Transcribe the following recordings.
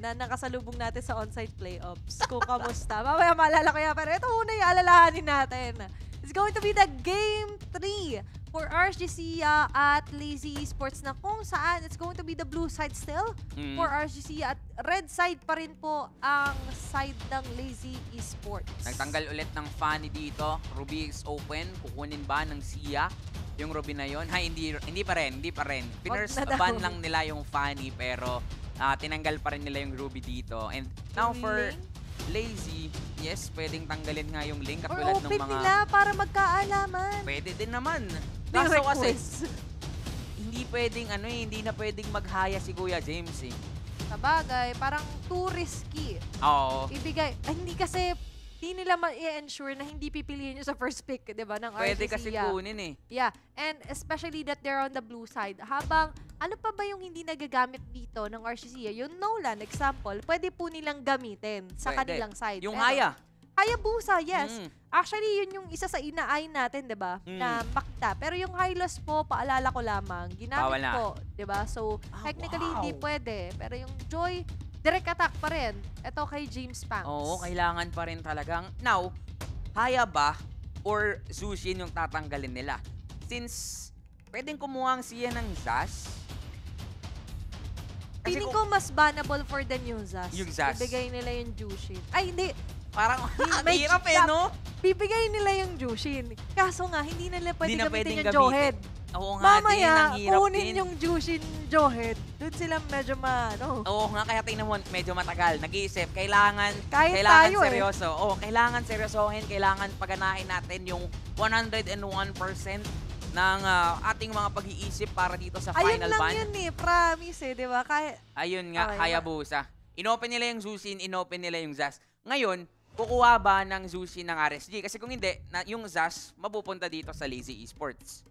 na nakasalubong natin sa on-site playoffs. Kung kamusta. Mamaya maalala ko yan. Pero ito muna yung alalahanin natin. It's going to be the Game 3 for RSGC at Lazy Esports na kung saan it's going to be the blue side still for RSGC at red side pa rin po ang side ng Lazy Esports. Nagtanggal ulit ng Fanny dito. Ruby is open. Kukunin ba ng Sia yung Ruby na yon? Hindi pa rin. Piners ban lang nila yung Fanny pero tinanggal pa rin nila yung Ruby dito. And now for Lazy, yes, pwedeng tanggalin nga yung link Or katulad ng open mga... nila para magkaalaman. Pwede din naman. May Kaso kasi, request. hindi pwedeng hindi na pwedeng maghaya si Kuya James eh. Sabagay, parang too risky. Oo. Ibigay, hindi kasi, hindi nila ma-ensure na hindi pipiliin nyo sa first pick, di ba, ng RCC. Pwede kasi kunin eh. Yeah, and especially that they're on the blue side. Habang, ano pa ba yung hindi nagagamit dito ng RCC? Yung Nolan, example, pwede po nilang gamitin sa Pwede. kanilang side. Yung Pero, Haya. Hayabusa, yes. Actually, yun yung isa sa inaay natin, di ba? Na makita. Pero yung Hylos po, paalala ko lamang, ginamit po, di ba? So, technically, hindi pwede. Pero yung Joy, direct attack pa rin. Ito kay James Pangs. Oo, kailangan pa rin talagang. Now, Haya ba or Zushin yung tatanggalin nila? Since pwedeng kumuha ang siya ng Zas. Feeling ko mas bannable for the new Zas. Yung Zas. Ibigay nila yung Jushin. Ay, hindi. Parang may hirap no? Bibigay nila yung Jushin. Kaso nga, hindi nila pwede Hindi na gamitin pwedeng yung Johead. Oo nga din, Mamaya, ang hirap kunin din. yung Jushin Johead. Doon sila medyo Oo nga, kaya tingnan mo, medyo matagal. Nag-iisip, kailangan tayo seryoso. Kailangan seryosohin, kailangan paganahin natin yung 101% ng ating mga pag-iisip para dito sa final ban. Ayun lang yun eh, promise eh, di ba? Ayun nga, Okay, Hayabusa. Inopen nila yung Zushin, inopen nila yung Zas. Ngayon, kukuha ba ng Zushin ng RSG? Kasi kung hindi, yung Zas, mapupunta dito sa Lazy Esports.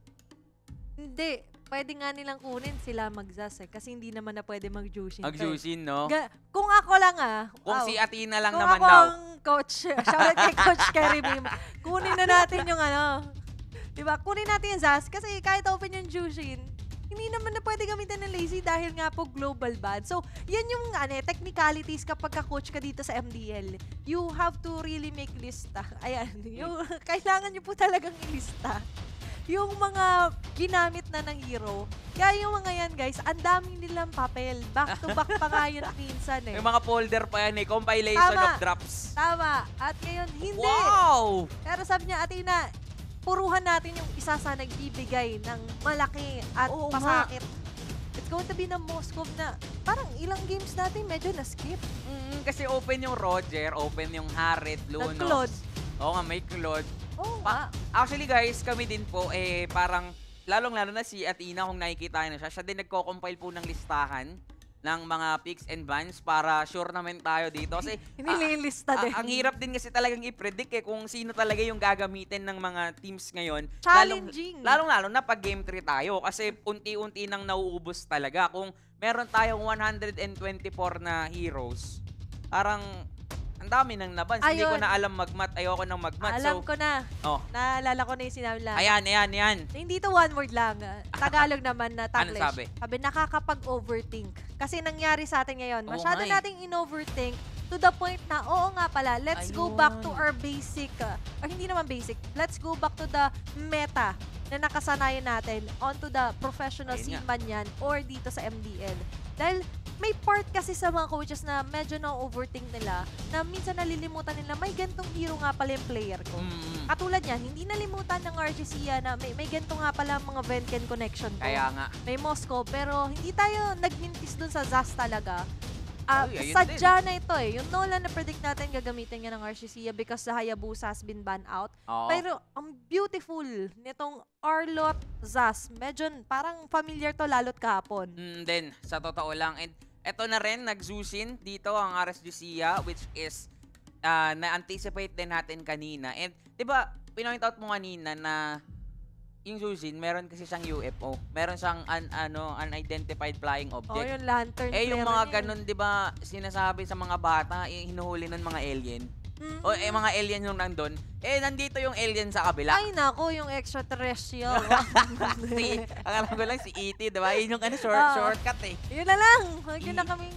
Hindi. Pwede nga nilang kunin sila mag-Zas eh. Kasi hindi naman na pwede mag-Jushin. Mag-Zushin, no? Kung ako lang Kung si Athena lang kung naman ako daw. ang coach, shoutout kay Coach Kerry Beam, kunin na natin yung diba? Kunin natin yung Zas kasi kahit open yung Jushin, hindi naman na pwede gamitin ng Lazy dahil nga po global ban. So, yan yung technicalities kapag ka-coach ka dito sa MDL. You have to really make lista. Ayan, kailangan nyo po talagang ilista yung mga ginamit na ng hero. Kaya yung mga yan, guys, ang dami nilang papel. Back to back pa nga yun minsan eh. May mga folder pa yan eh. Compilation of drops. Tama. At ngayon, hindi. Wow! Pero sabi niya, Athena, puruhan natin yung isa sa nagbibigay ng malaki at pasakit. It's going to be the Moscow na parang ilang games natin medyo na-skip. Kasi open yung Roger, open yung Harit, Lunos. Claude. Oo nga, may Claude. Actually guys, kami din po parang lalong-lalo na si Athena kung nakikita niyo siya din nagko-compile po ng listahan ng mga picks and bans para sure naman tayo dito. Kasi nililista din. Ang hirap din kasi talagang i-predict kung sino talaga yung gagamitin ng mga teams ngayon. Challenging. Lalong-lalo na pag game 3 tayo kasi unti-unti nang nauubos talaga. Kung meron tayong 124 na heroes, parang ang dami nang nabans. Hindi ko na alam magmat. Ayoko nang magmat. Alam ko na. Naalala ko na yung sinabi lang. Ayan. Hindi to one word lang. Tagalog naman na Taglish. Ano sabi? Sabi, nakakapag-overthink. Kasi nangyari sa atin ngayon. Masyado nga nating in-overthink to the point na, oo nga pala, let's go back to our basic, or hindi naman basic, let's go back to the meta na nakasanayan natin onto the professional scene man yan or dito sa MDL. Dahil may part kasi sa mga coaches na medyo na-overthink nila na minsan nalilimutan nila may gantong hero nga pala yung player ko. Katulad yan, hindi nalimutan ng RGC na may ganito nga pala mga Venken connection ko. Kaya nga. May Moscow, pero hindi tayo nagmintis dun sa Zas talaga. Sadya na ito eh. Yung Nolan na predict natin gagamitin nga ng RCC because the Hayabusa has been banned out. Pero ang beautiful nitong Arlot Zas, medyo parang familiar to lalot kahapon. Then, sa totoo lang, and eto na rin, nag-Zushin dito ang RSGC, which is na-anticipate din natin kanina. And, di ba, pinoint out mo kanina na yung Zushin, meron kasi siyang UFO. Meron siyang unidentified flying object. Yung lantern flare yung mga ganun, di ba, sinasabi sa mga bata, hinuhuli ng mga alien. Mga alien yung nandun. Nandito yung alien sa kabila. Ay, nako, yung extraterrestrial. Ang alam ko lang si E.T., di ba? Yun yung shortcut eh. Yun na lang. Huwag yun na kaming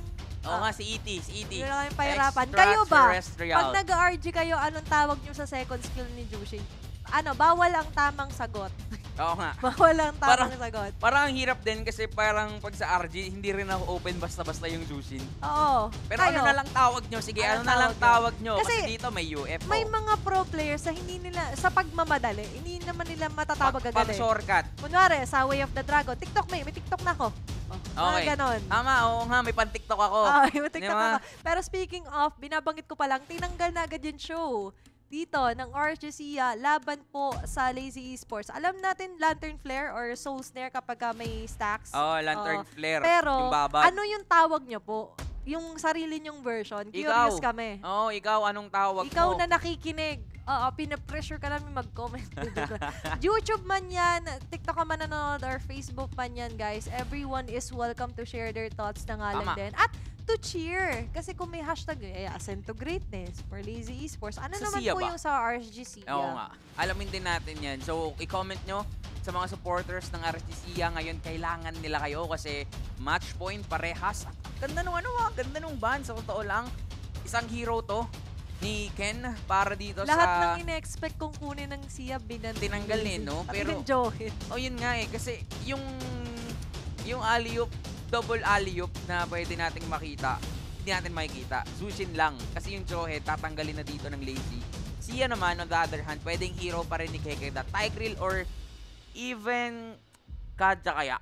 Oo nga, si E.T. Si E.T. Yun lang yung pahirapan. Kayo ba? Extraterrestrial. Pag nag-RG kayo, anong tawag nyo sa second skill ni Jushin? Bawal ang tamang sagot. Oo nga. Bawal ang tamang sagot. Parang ang hirap din kasi parang pag sa RG, hindi rin ako open basta-basta yung Jushin. Oo. Pero Kayo? ano na lang tawag nyo? Sige, ano na lang tawag nyo? Kasi dito may UFO. May mga pro players na hindi nila, sa pagmamadali, hindi naman nila matatawag agad eh. Pag-shortcut. Kunwari, sa Way of the Dragon, TikTok may TikTok na ako. Okay. Mga ganon. Tama, oo nga, may pan-TikTok ako. May TikTok ako. Pero speaking of, binabanggit ko pa lang, tinanggal na agad yung show dito ng RGCIA laban po sa Lazy Esports. Alam natin Lantern Flare or Soul Snare kapag may stacks. Lantern Flare. Pero yung babad. ano yung tawag nyo po? Yung sarili nyong version. Curious kami. Ikaw, anong tawag Ikaw mo? na nakikinig. pinapressure ka namin mag-comment. YouTube man yan, TikTok ka man nanonood, or Facebook man yan, guys. Everyone is welcome to share their thoughts na nga lang din. At to cheer. Kasi kung may hashtag, Ascent to Greatness for Lazy Esports, ano Sa naman SIA po ba? yung sa RGC? Oo nga. Alamin din natin yan. So, i-comment nyo sa mga supporters ng RGCIA ngayon, kailangan nila kayo kasi match point parehas. Ganda nung ganda nung ban. Sa totoo lang, isang hero to ni Ken para dito Lahat ng ine-expect kong kunin ng SIA, tinanggal no? Pati Pero, ng Johin. yun nga kasi yung alley-oop, double alley-oop na pwede nating makita, hindi natin makikita. Zushin lang. Kasi yung Johe, tatanggalin na dito ng Lazy. SIA naman, on the other hand, pwedeng hero pa rin ni Kekeda. Tigreal or even Kadja kaya.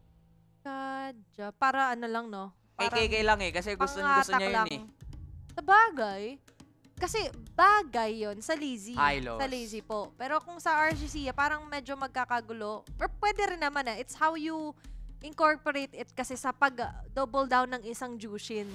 Kadja. Para ano lang, no? KK lang kasi gusto niya yun eh. Sa bagay, kasi bagay yon sa Lazy. Hylos. Sa Lazy po. Pero kung sa RGC, parang medyo magkakagulo. Or pwede rin naman it's how you incorporate it kasi sa pag-double down ng isang Jushin.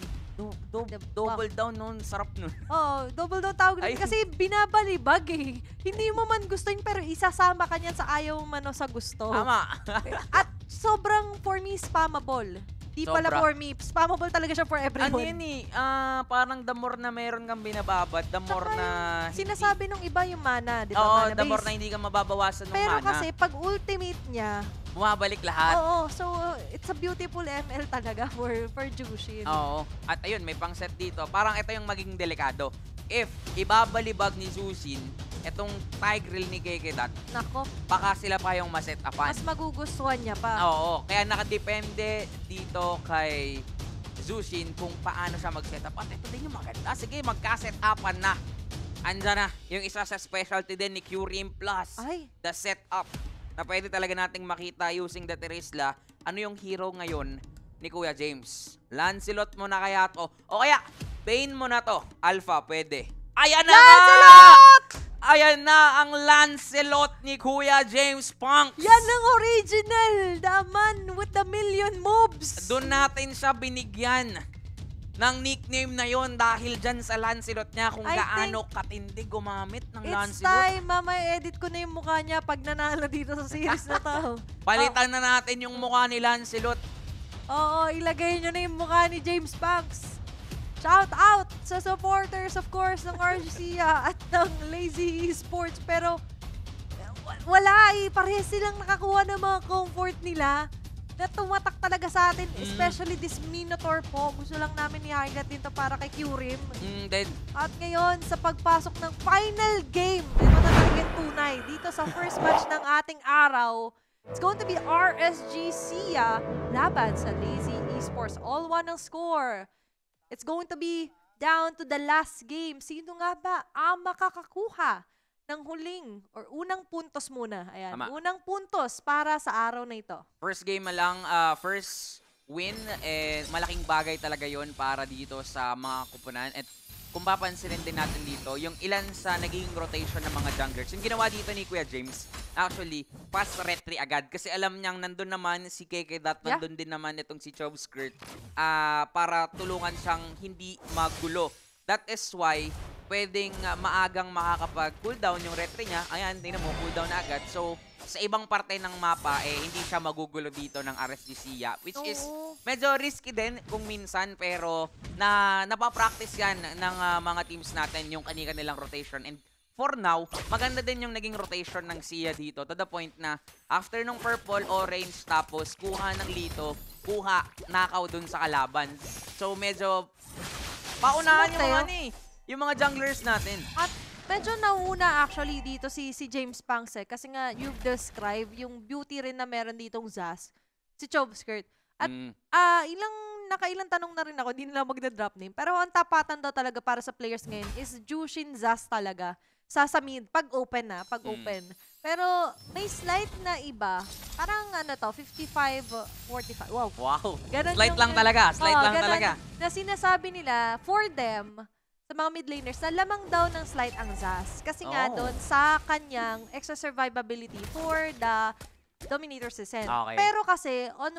Double down nun, sarap nun. Double down tawag nun kasi binabalibag eh. Hindi mo man gustuin pero isasama ka niyan sa ayaw man o sa gusto. Tama. At sobrang for me spammable. Di pala for me, spammable talaga siya for everyone. Ano yun eh, parang the more na meron kang binababad, the more na sinasabi nung iba yung mana, di ba? Oo, mana the more na hindi ka mababawasan ng mana. Pero kasi pag ultimate niya, bumabalik lahat. Oo, so it's a beautiful ML talaga for Jushin. Oo. At ayun, may pang set dito. Parang ito yung magiging delikado. If ibabalibag ni Jushin etong Tigreal ni Kekedat, nako, baka sila pa yung maset upan. mas magugustuhan niya pa. Oo, kaya nakadepende dito kay Jushin kung paano siya mag-set up. At ito din yung maganda. Sige, magka-set upan na. Andyan na yung isa sa specialty din ni Curim Plus. The setup na pwede talaga nating makita using the Terisla. Ano yung hero ngayon ni Kuya James? Lancelot mo na kaya to? O kaya, Bane mo na to. Alpha, pwede. Ayan na Lancelot! Ayan na ang Lancelot ni Kuya James Punks. Yan ang original. The man with the million moves. Doon natin siya binigyan ng nickname na yon dahil dyan sa Lancelot niya kung gaano katindi gumamit ng Lancelot. It's time, mama, edit ko na yung mukha niya pag nanalo dito sa series na to. Palitan na natin yung mukha ni Lancelot. Oo, ilagay nyo na yung mukha ni James Punks. Shout out sa supporters, of course, ng RGCIA at ng Lazy Esports. Pero wala parehas silang nakakuha ng mga comfort nila na tumatak talaga sa atin, especially this Minotaur po. Gusto lang namin i-highlight dito para kay Curim. At ngayon, sa pagpasok ng final game, ito na talaga yung tunay. Dito sa first match ng ating araw, it's going to be RSGCIA laban sa Lazy Esports. All one ang score. It's going to be down to the last game. Sino nga ba ang makakakuha ng huling or unang puntos muna? Ayan, unang puntos para sa araw na ito. First game lang, first win, malaking bagay talaga yon para dito sa mga kupunan. At kung papansinin din natin dito, yung ilan sa naging rotation ng mga junglers. Yung ginawa dito ni Kuya James, actually, fast retry agad. Kasi alam niyang nandun naman si Kekedat, nandun din naman itong si Chobskirt para tulungan siyang hindi magulo. That is why, pwedeng maagang makakapag-cooldown yung retry niya. Ayan, tingnan mo, cooldown na agad. So, sa ibang parte ng mapa, hindi siya magugulo dito ng RSGCIA. Which is medyo risky din kung minsan, pero napapractice yan ng mga teams natin yung kanilang rotation. And for now, maganda din yung naging rotation ng Sia dito to the point na after nung purple, orange, tapos kuha ng Lito, kuha, nakaw dun sa kalaban. So medyo paunahan yung mga yung mga junglers natin. At medyo nauna actually dito si James Pangs kasi nga you've described yung beauty rin na meron ditong Zaz, si Chobskirt. At nakailang tanong na rin ako, hindi nila magna-drop name. Pero ang tapatan daw talaga para sa players ngayon is Jushin, Zaz talaga. Sa mid, pag open. Pero may slight na iba. Parang 55-45. Wow. Ganun slight lang talaga. Na sinasabi nila, for them, sa mga mid laners, na lamang daw ng slight ang Zaz. Kasi nga doon sa kanyang extra survivability for the Dominator's Descent. Okay. Pero kasi, on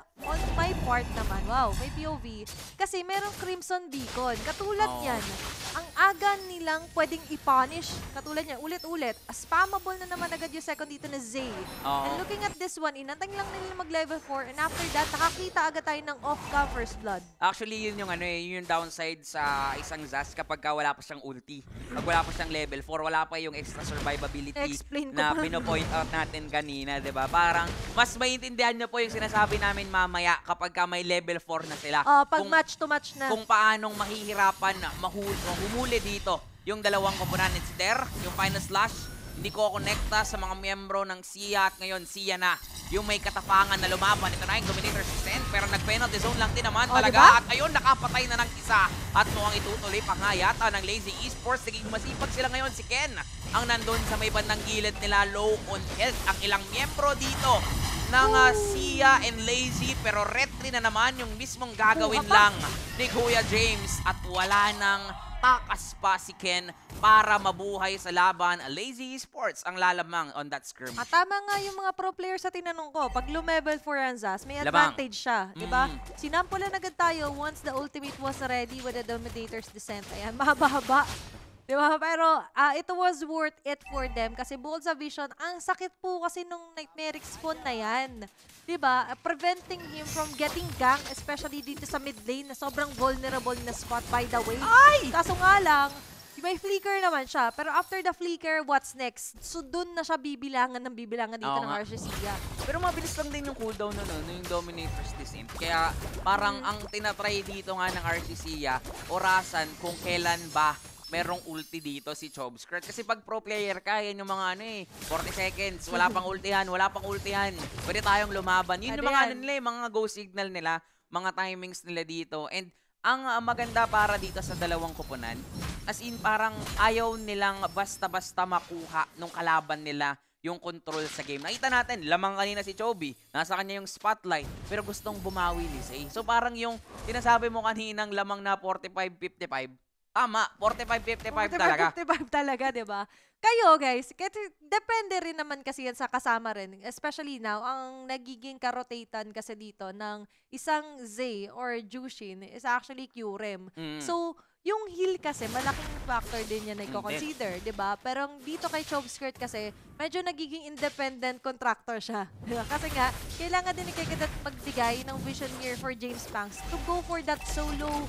my part naman, may POV. Kasi merong Crimson Beacon. Katulad yan, ang aga nilang pwedeng i-punish. Katulad yan, ulit-ulit. Spammable na naman agad yung second dito na Zay. And looking at this one, inantay lang nila mag-level 4. And after that, nakakita agad tayo ng off-cam first blood. Actually, yun yung downside sa isang Zaz kapag wala pa siyang ulti. Pag wala pa siyang level 4, wala pa yung extra survivability na pino-point out natin kanina, diba? Parang mas maintindihan nyo po yung sinasabi namin mamaya kapag may level 4 na sila. Pag match to match na. Kung paanong mahihirapan humuli dito yung dalawang komponan si Der, yung Final Slash, hindi ko konekta sa mga miyembro ng Sia at ngayon Sia na yung may katapangan na lumaban. Ito na yung Dominator's Descent pero nag-penalty zone lang din naman talaga. Diba? At ayun, nakapatay na ng isa. At mukhang itutuloy pa nga yata ng Lazy Esports. Naging masipag sila ngayon si Ken. Ang nandun sa may bandang gilid nila, low on health. Ang ilang miyembro dito ng Sia and Lazy pero retry na naman yung mismong gagawin lang ni Kuya James at wala nang takas pa si Ken para mabuhay sa laban. Lazy Esports ang lalamang on that skirmish. At tama nga yung mga pro players sa tinanong ko. Pag level 4 ang Zaz, may advantage siya. Diba? Sinampulan agad tayo once the ultimate was ready with the Dominator's Descent. Ayan, mahaba-haba. Diba? Pero it was worth it for them kasi bukod sa vision, ang sakit po kasi nung Nightmaric Spawn na yan. Diba? Preventing him from getting ganked, especially dito sa mid lane na sobrang vulnerable na spot by the way. Kaso nga lang, may flicker naman siya. Pero after the flicker, what's next? So dun na siya bibilangan dito ng Arcesia. Pero mabilis lang din yung cooldown na yung Dominator's Descent. Kaya parang ang tinatry dito nga ng Arcesia, orasan kung kailan ba merong ulti dito si Chobskirt. Kasi pag pro player ka, yan yung mga 40 seconds, wala pang ultihan. Pwede tayong lumaban. Yun yung mga mga go signal nila, mga timings nila dito. And ang maganda para dito sa dalawang koponan, as in parang ayaw nilang basta-basta makuha nung kalaban nila yung control sa game. Nakita natin, lamang kanina si Chobi, nasa kanya yung spotlight, pero gustong bumawi ni Zay. So parang yung sinasabi mo kaninang lamang na 45-55, tama, 45-55 talaga. 45 talaga, diba? Kayo, guys, depende rin naman kasi yan sa kasama rin. Especially now, ang nagiging karotatan kasi dito ng isang Zay or Jushin is actually Kyurem. So, yung heal kasi, malaking factor din yan na i-consider, diba? Pero dito kay Chobskirt kasi, medyo nagiging independent contractor siya. Diba? Kasi nga, kailangan din ni Kekadat magbigay ng vision mirror for James Pangs to go for that solo.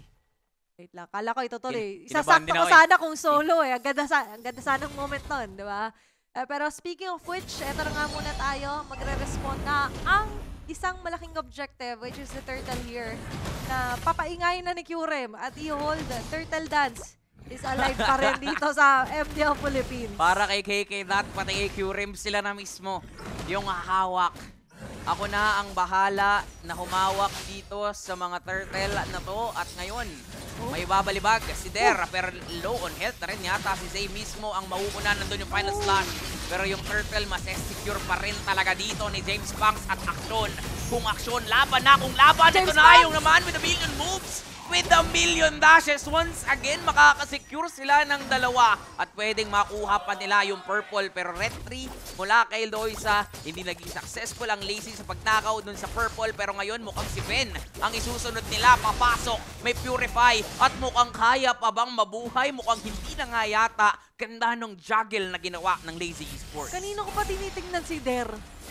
Wait lang, kala ko itutuloy. Isasakto ko sana kung solo Ang ganda sanang moment nun, di ba? Pero speaking of which, eto na nga muna tayo. Magre-respond na ang isang malaking objective, which is the turtle here, na papaingayin na ni Kyurem at i-hold turtle dance is alive pa rin dito sa MDL Philippines. Para kay KK Nat, pati kay Kyurem sila na mismo yung hawak. Ako na ang bahala na humawak dito sa mga turtle na to at ngayon may babalibag si Der pero low on health na rin yata si Zay mismo ang mauuna. Nandun yung final slash pero yung turtle mas-secure pa rin talaga dito ni James Pangs at aksyon. Kung aksyon, laban na kung laban. Ito na yung naman with a million moves. With a million dashes, once again, makakasecure sila ng dalawa. At pwedeng makuha pa nila yung purple. Pero red 3 mula kay Loisa, hindi naging successful ang Lazy sa pagnakaw dun sa purple. Pero ngayon, mukhang si Ben ang isusunod nila. Papasok, may purify. At mukhang kaya pa bang mabuhay? Mukhang hindi na nga yata. Ganda nung juggle na ginawa ng Lazy Esports. Kanino ko pa tinitingnan si Der?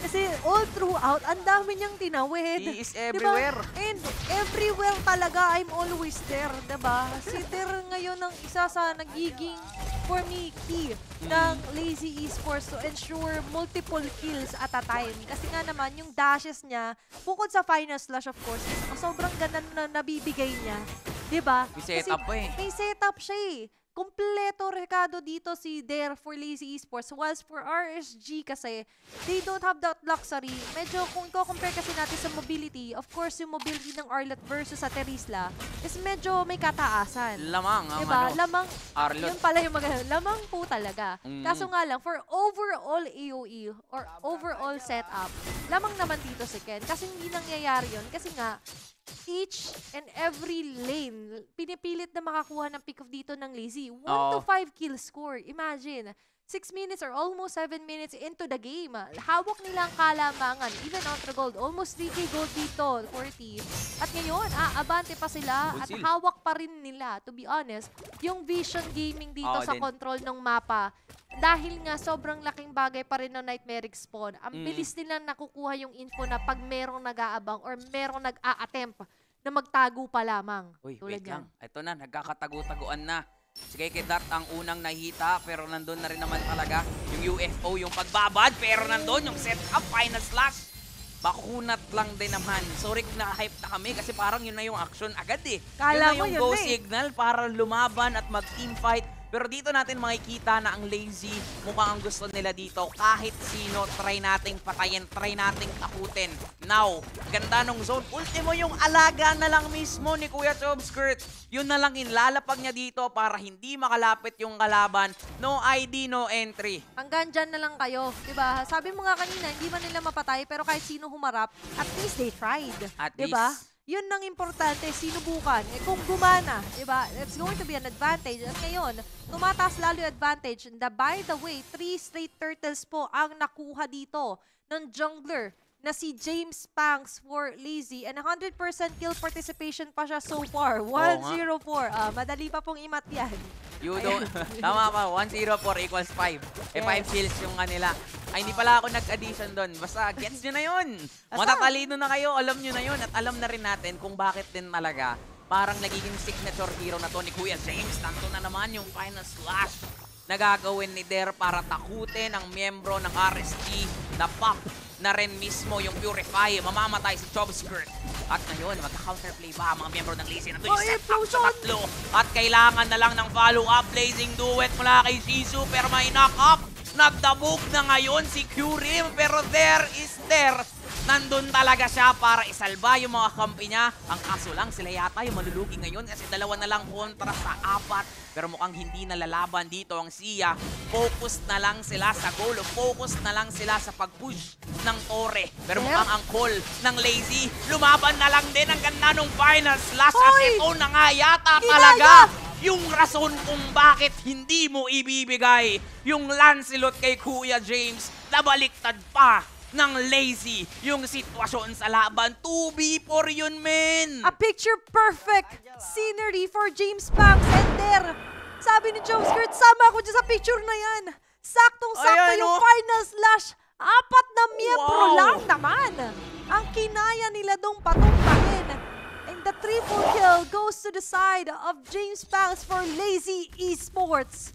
Kasi all throughout, ang dami niyang tinawid. He is Diba? everywhere. And everywhere talaga, I'm always there, diba? Si Der ngayon ang isa sa nagiging, for me, key ng Lazy Esports to ensure multiple kills at a time. Kasi nga naman, yung dashes niya, bukod sa final slash of course, sobrang ganda na nabibigay niya. Diba? May setup pa eh. May setup siya eh. Kompleto Ricardo dito si Der for Lazy Esports. Whilst for RSG kasi, they don't have that luxury. Medyo kung i-compare kasi natin sa mobility, of course yung mobility ng Arlot versus sa Terisla is medyo may kataasan. Lamang ang Diba? ano. Lamang, Arlot. yun pala yung maganda. Lamang po talaga. Kaso nga lang, for overall AOE or overall setup, lamang naman dito si Ken. Kasi hindi nangyayari yun. Kasi nga, each and every lane, pinipilit na makakuha ng pick of dito ng Lazy. 1 to 5 kill score. Imagine, 6 minutes or almost 7 minutes into the game. Hawak nila ang kalamangan. Even Ultra Gold, almost 3k gold dito, 40. At ngayon, abante pa sila at hawak pa rin nila, to be honest, yung Vision Gaming dito sa control ng mapa. Dahil nga sobrang laking bagay pa rin ng Nightmaric Spawn, ang bilis nilang nakukuha yung info na pag merong nag-aabang or merong nag-a-attempt na magtago pa lamang. Uy, Tulad wait lang. Ito na, nagkakatago-taguan na. Sige, kay Dart ang unang nahita, pero nandun na rin naman talaga yung UFO, yung pagbabad, pero nandun yung setup, final slash. Bakunat lang din naman. Sorry kung naka-hype na kami kasi parang yun na yung action agad eh. Kala yun na mo yung yun go na eh. signal para lumaban at mag-team fight. Pero dito natin makikita na ang Lazy, mukhang ang gusto nila dito. Kahit sino, try nating patayin, try nating takutin. Now, ganda nung zone. Ultimo yung alaga na lang mismo ni Kuya Chobskirt. Yun na lang inlalapag niya dito para hindi makalapit yung kalaban. No ID, no entry. Hanggang dyan na lang kayo, diba? Sabi mo nga kanina, hindi man nila mapatay, pero kahit sino humarap, at least they tried. At diba? least. Yun ang importante, sinubukan. Eh kung gumana, diba? It's going to be an advantage. At ngayon, tumataas lalo yung advantage. And by the way, 3 straight turtles po ang nakuha dito ng jungler na si James Pangs for Lazy. And 100% kill participation pa siya so far. 104. Madali pa pong imat yan. You don't. Tama pa, 104 equals 5. Eh, 5 kills yung kanila. Ay, hindi pala ako nag-addition doon. Basta, gets nyo na yun. Matatalino na kayo, alam nyo na yun. At alam na rin natin kung bakit din talaga parang nagiging signature hero na to ni Kuya James. Tanto na naman yung final slash na gagawin ni Der para takutin ang miyembro ng RSG na pop na rin mismo yung Purify. Mamamatay si Chobskirt. At ngayon, magka-counterplay ba ang mga miyembro ng Lazy? Nandun yung set up sa tatlo. At kailangan na lang ng follow-up blazing duet mula kay Shizu. Pero may knock-up. Nagdabog na ngayon si Kyurem. Pero there is there. Nandun talaga siya para isalba yung mga kampi niya. Ang kaso lang, sila yata yung malulugi ngayon kasi dalawa na lang kontra sa 4. Pero mukhang hindi nalalaban dito ang Sia. Focus na lang sila sa goal. Focus na lang sila sa pag-push ng Torre. Pero mukhang ang call ng Lazy, lumaban na lang din ang ganda nung final slash. At ito na nga yata talaga yung rason kung bakit hindi mo ibibigay yung Lancelot kay Kuya James na baliktad pa ng Lazy yung sitwasyon sa laban. 2v4 yun, men! A picture perfect scenery for James Pangs and there. Sabi ni Chobskirt, sama ako dyan sa picture na yan. Saktong-sakto yung final slash. 4 na miyembro lang naman ang kinaya nila dong patumpahin. And the triple kill goes to the side of James Pangs for Lazy Esports.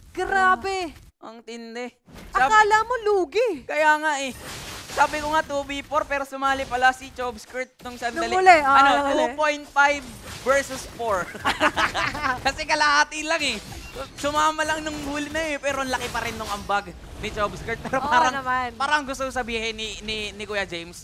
Grabe. Ang tindi. Akala mo lugi. Kaya nga eh. Sabi ko nga 2v4 pero sumali pala si Chobskirt nung sandali. Nung muli, 2.5 versus 4. Kasi kalahati lang eh. Sumama lang nung huli na eh. Pero ang laki pa rin nung ambag ni Chobskirt. Pero parang gusto sabihin ni Kuya James,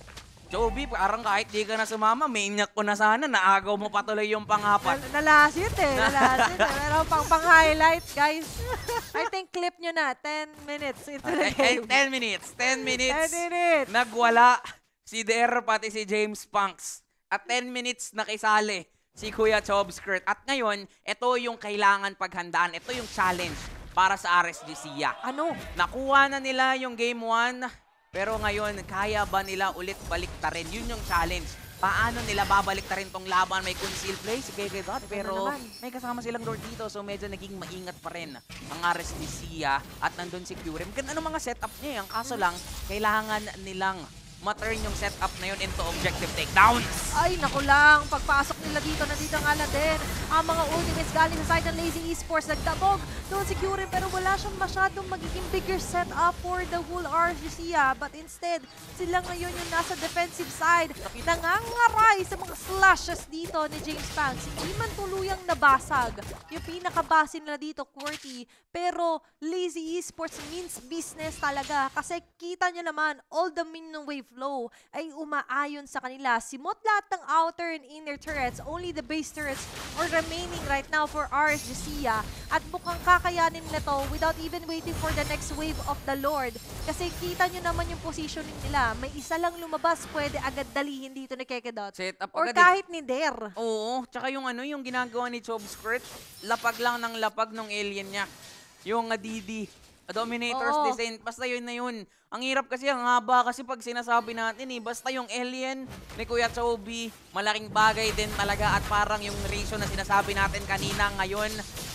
Joby, parang kahit di ka na sumama, maniac ko na sana, naagaw mo patuloy yung pang-apat. Nalasit eh. Meron pang-highlight, guys. I think clip nyo na, 10 minutes into the game. 10 minutes. 10 minutes. 10 minutes. Nagwala si Der pati si James Pangs. At 10 minutes nakisali si Kuya Chobskirt. At ngayon, ito yung kailangan paghandaan. Ito yung challenge para sa RSG Sia. Ano? Nakuha na nila yung game 1. Pero ngayon, kaya ba nila ulit baliktarin? Yun yung challenge paano nila babalik na rin tong laban. May conceal play si KK Dot, pero naman. may kasama silang Lord dito, so medyo naging maingat pa rin ang RSDC at nandun si Curem. Ganda ng mga setup niya, ang kaso lang, kailangan nilang ma-turn yung setup na yun into objective takedowns. Ay, naku lang. Pagpasok nila dito, nandito nga lang din. Ang mga ultimates galing sa side ng Lazy Esports. Nagtabog doon si Curem, pero wala siyang masyadong magiging bigger setup for the whole RGC. But instead, sila ngayon yung nasa defensive side. Nangangaray sa mga slashes dito ni James Pangs. Hindi man tuluyang nabasag yung pinakabase nila dito, QWERTY. Pero Lazy Esports means business talaga. Kasi kita nyo naman, all the minion wave flow ay umaayon sa kanila. Simot lahat ng outer and inner turrets. Only the base turrets are remaining right now for RSGC. At mukhang kakayanin nila to without even waiting for the next wave of the Lord. Kasi kita nyo naman yung positioning nila. May isa lang lumabas, pwede agad dalihin dito ni Kekedot. Set up Or agad kahit ni Der. Oo, tsaka yung yung ginagawa ni Chob Squirt, lapag lang ng lapag ng alien niya. Yung Didi, Dominator's Descent, basta yun na yun. Ang hirap kasi, ang haba kasi pag sinasabi natin basta yung alien ni Kuya Chobi, malaking bagay din talaga at parang yung reason na sinasabi natin kanina ngayon,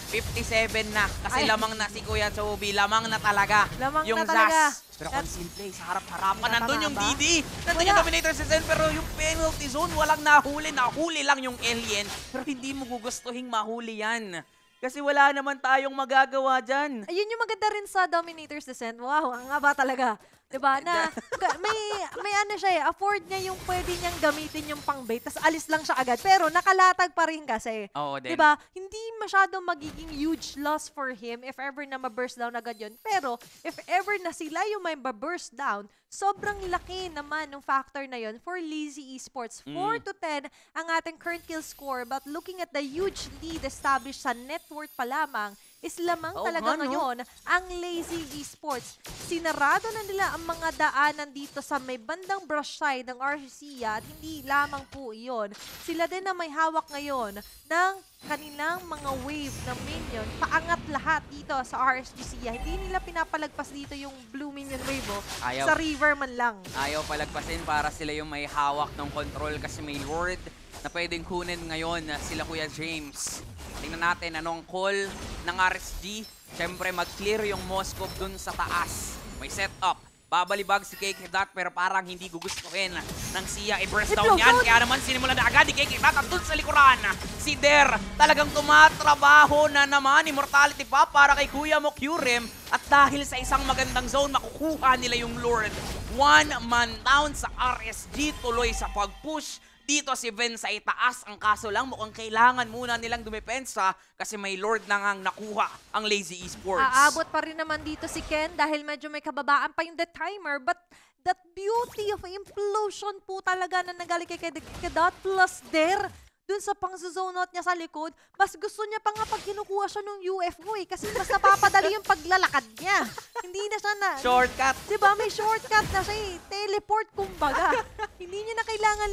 57 na kasi lamang na si Kuya Chobi, lamang na talaga Lamang yung na talaga. Zas. Pero conceal play sa harap-harapan, nandun yung ba? Didi, nandun yung Dominator's Descent, pero yung penalty zone, walang nahuli lang yung alien, pero hindi mo gugustuhin mahuli yan. Kasi wala naman tayong magagawa dyan. Ayun yung maganda rin sa Dominator's Descent. Wow, ang haba talaga. Diba? Na may ano siya afford niya yung pwede niyang gamitin yung pang-bait, tas alis lang siya agad. Pero nakalatag pa rin kasi. Oo din. Diba? Hindi masyadong magiging huge loss for him if ever na ma-burst down agad yun. Pero if ever na sila yung may ma-burst down, sobrang laki naman ng factor na yun for Lazy Esports. 4-10 ang ating current kill score, but looking at the huge lead established sa net worth pa lamang, is lamang talaga ngayon ang Lazy Esports. Sinarado na nila ang mga daanan dito sa may bandang brush side ng RGC at hindi lamang po iyon. Sila din na may hawak ngayon ng kanilang mga wave ng minion. Paangat lahat dito sa RSGC. Hindi nila pinapalagpas dito yung blue minion wave sa river man lang. Ayaw palagpasin para sila yung may hawak ng control kasi may Lord na pwedeng kunin ngayon sila Kuya James. Tingnan natin anong call ng RSG. Siyempre mag-clear yung Moskov dun sa taas. May setup. Babalibag si KK Dot pero parang hindi gugustuhin ng Sia. I-burst down yan. Kaya naman sinimulan na agad ni KK Dot at dun sa likuran. Si Der talagang tumatrabaho na naman. Immortality pa para kay Kuya Mo Curem. At dahil sa isang magandang zone, makukuha nila yung Lord. One man down sa RSG. Tuloy sa pag-push. Dito si Vince sa itaas. Ang kaso lang mukhang kailangan muna nilang dumepensa kasi may Lord na ngang nakuha ang Lazy Esports. Aabot pa rin naman dito si Ken dahil medyo may kababaan pa yung the timer, but that beauty of implosion po talaga na nagaling kay Dot plus Der dun sa pang-zonot niya sa likod, mas gusto niya pa nga pag kinukuha siya ng UFO kasi mas napapadali yung paglalakad niya. Hindi na siya na... Shortcut. Diba? May shortcut na siya Teleport kumbaga. Hindi niya na kailangan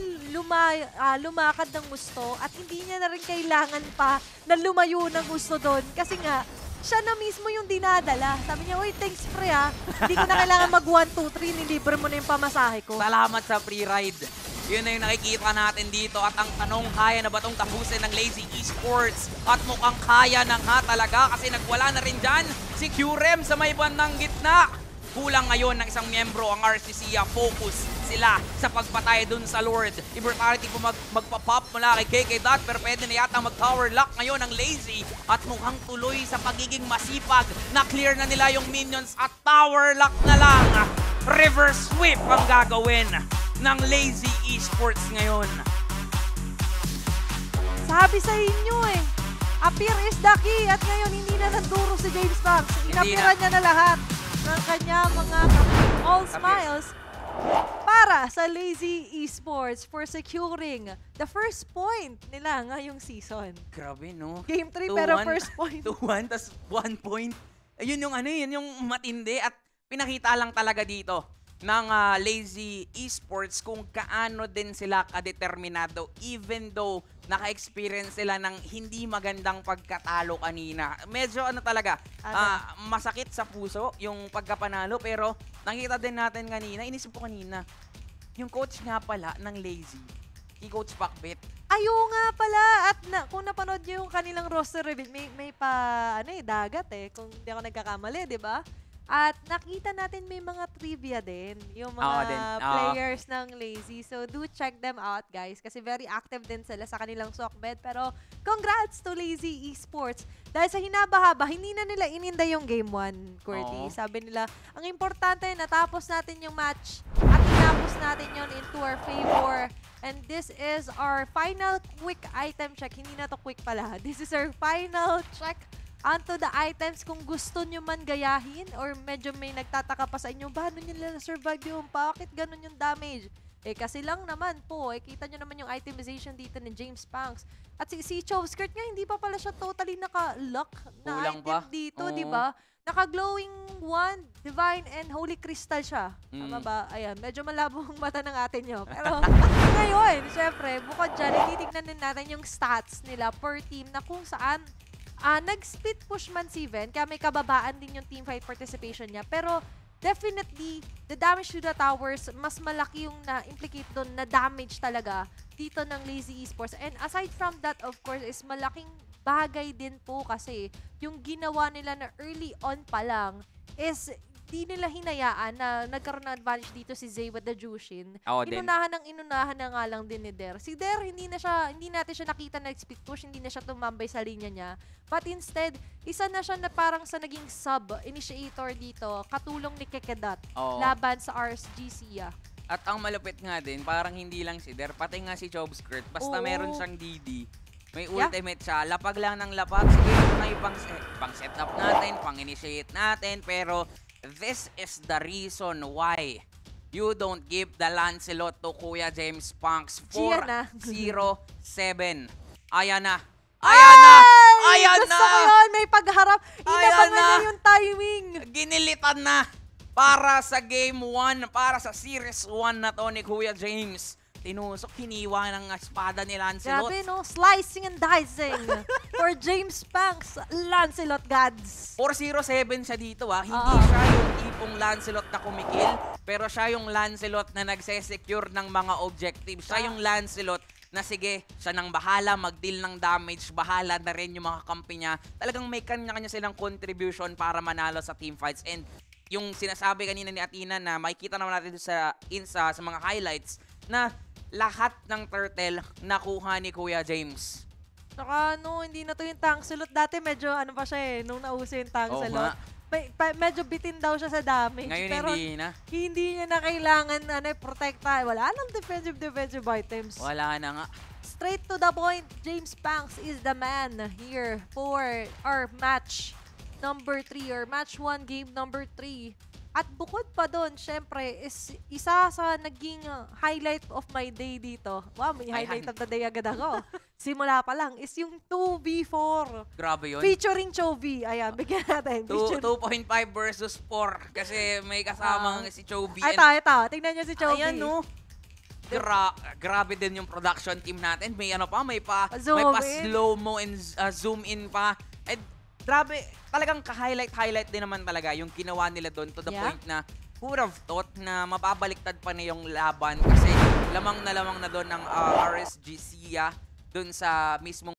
lumakad ng gusto at hindi niya na rin kailangan pa na lumayo ng gusto doon kasi nga, siya na mismo yung dinadala. Sabi niya, uy, thanks pre Hindi ko na kailangan mag 1, 2, 3, nilibre mo na yung pamasahe ko. Salamat sa free ride. Yun na yung nakikita natin dito at ang tanong, kaya na ba itong tapusin ng Lazy Esports? At mukhang kaya na nga talaga kasi nagwala na rin dyan si Curem sa may bandang gitna. Kulang ngayon ng isang miyembro ang RCC. Focus sila sa pagpatay dun sa Lord. Immortality po magpa-pop mula kay KK Dot pero pwede na yata mag-tower lock ngayon ang Lazy at mukhang tuloy sa pagiging masipag na clear na nila yung minions at tower lock na lang. Reverse sweep ang gagawin ng Lazy Esports ngayon. Sabi sa inyo appear is the key at ngayon hindi na nanduro si James Pangs. Inappearan niya na lahat ng kanya mga all smiles para sa Lazy Esports for securing the first point nila ngayong season. Grabe, no? Game 3 pero first point. 2-1, tas 1 point. Ayun yung yun yung matindi at pinakita lang talaga dito ng Lazy Esports kung kaano din sila kadeterminado even though naka-experience sila ng hindi magandang pagkatalo kanina. Medyo talaga, masakit sa puso yung pagkapanalo pero nakita din natin kanina, inisip ko kanina, yung coach nga pala ng Lazy, kay Coach Pacbet. Ayo nga pala. At kung napanood niyo yung kanilang roster reveal, may dagat kung hindi ako nagkakamali, di ba? At nakita natin may mga trivia din, yung mga players ng Lazy. So, do check them out, guys. Kasi very active din sila sa kanilang Sockbet. Pero, congrats to Lazy Esports. Dahil sa hinaba-haba, hindi na nila ininda yung Game 1, Courtney. Sabi nila, ang importante, natapos natin yung match. At tinapos natin yon into our favor. And this is our final quick item check. Hindi na to quick pala. This is our final check onto the items. Kung gusto nyo man gayahin or medyo may nagtataka pa sa inyo, paano nyo nila na-survive yung bakit ganun yung damage? Kasi lang naman po, kita nyo naman yung itemization dito ni James Punks. At si Chovskirt nga, hindi pa pala siya totally naka-lock na Kulang item dito, di ba? Naka-glowing wand, divine, and holy crystal siya. Tama ba? Ayan, medyo malabo ang mata ng atin nyo. Pero ngayon, syempre, bukod dyan, titignan din natin yung stats nila per team na kung saan nag-split push man si Ven, kaya may kababaan din yung teamfight participation niya. Pero definitely, the damage to the towers, mas malaki yung na-implicate doon na damage talaga dito ng Lazy Esports. And aside from that, of course, is malaking bagay din po kasi yung ginawa nila na early on pa lang is di nila hinayaan na nagkaroon ng advantage dito si Zay with the Jushin. Inunahan na nga lang din ni Der. Si Der, hindi natin siya nakita na split push, hindi na siya tumambay sa linya niya. But instead, isa na siya na parang sa naging sub-initiator dito, katulong ni Kekedat, laban sa RSG Sia. At ang malupit nga din, parang hindi lang si Der, pati nga si Chovskirt, basta meron siyang DD. May ultimate siya, lapag lang ng lapag. Sige, ito na yung pang-set up natin, pang-initiate natin, pero this is the reason why you don't give the Lancelot to Kuya James Punks 4-0-7. Ayan na. Ayan na! Ayan gusto na! ko yun, may pagharap. Inabangan na yung timing. Ginilitan na para sa Game 1, para sa Series 1 na to ni Kuya James. Tinusok, hiniwa ng espada ni Lancelot. Grabe, no? Slicing and dicing for James Punks, Lancelot gods. 4-0-7 siya dito, Hindi siya yung tipong Lancelot na kumikil, pero siya yung Lancelot na nagse-secure ng mga objectives. Siya yung Lancelot na sige, siya nang bahala, mag-deal ng damage, bahala na rin yung mga kampi niya. Talagang may kanya-kanya silang contribution para manalo sa teamfights. And yung sinasabi kanina ni Athena na makikita naman natin sa mga highlights na lahat ng turtle nakuha ni Kuya James. Saka hindi na to yung Tanksulot. Dati medyo pa siya nung nauso yung Tanksulot. Medyo bitin daw siya sa damage. Ngayon pero hindi na. Hindi niya na kailangan protekta. Wala nang defensive items. Wala na nga. Straight to the point, James Punks is the man here for our match number 3 or match 1 game number 3. At bukod pa doon, syempre, is isa sa naging highlight of my day dito. Wow, may highlight of the day agad ako. Simula pa lang, is yung 2v4. Grabe yun. Featuring Chovy. Ayan, bigyan natin. 2.5 versus 4 kasi may kasamang si Chovy. Ito. Tingnan nyo si Chovy. Ayan, no? Grabe din yung production team natin. May may pa slow-mo and zoom in pa. And grabe, talagang ka-highlight din naman talaga yung ginawa nila doon to the point na who would have thought na mababaliktad pa na yung laban kasi lamang na doon ng RSG Sia doon sa mismong